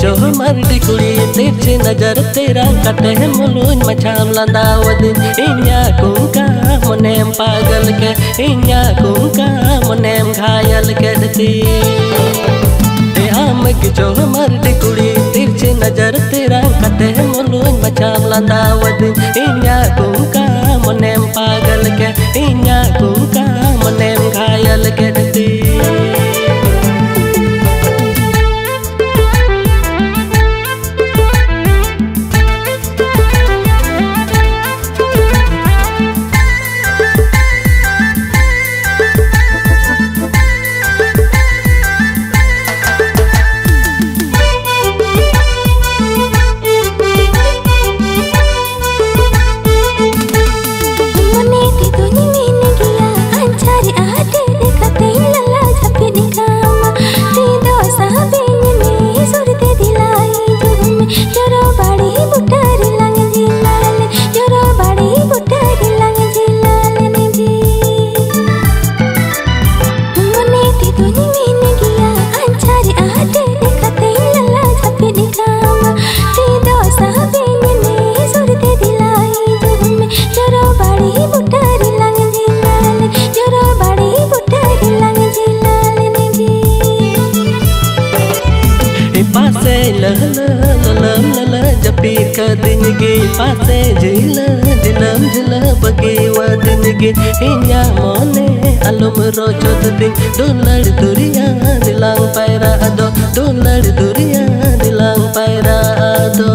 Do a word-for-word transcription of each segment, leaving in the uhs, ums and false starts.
जो मर्दी कुड़ी तिरछी नजर तेरा कटे मुलून मचाम लंदावदिन इन्या कुंका मनेम पागल के इन्या कुंका मनेम घायल के दती आम की जो मर्दी कुड़ी तिरछी नजर तेरा कटे मुलून मचाम लंदावदिन इन्या कुंका मनेम पागल के इन्या कुंका मनेम घायल के दती पासे लहल ललम लल जपीर का दिन गे पासे झिल दिलम झिल बगे व दिन गे इन्या मोने अलम रोचोद दिन दुलड़ दुरिया दिलांग पैरा अदो दुलड़ दुरिया दिलांग पैरा अदो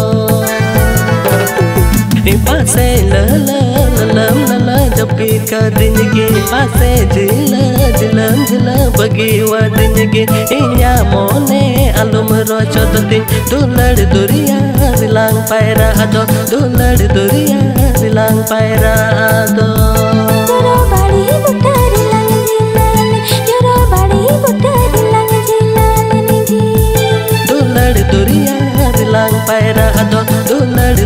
पासे लहल ललम लल जपीर का दिन गे पासे झिल दिलम झिल बगे व दिन गे इन्या मोने अलum rochot din dular duria dilang paira ado dular duria dilang paira ado joro badi buta dilang jilale joro badi buta dilang jilale niji dular duria dilang paira ado dular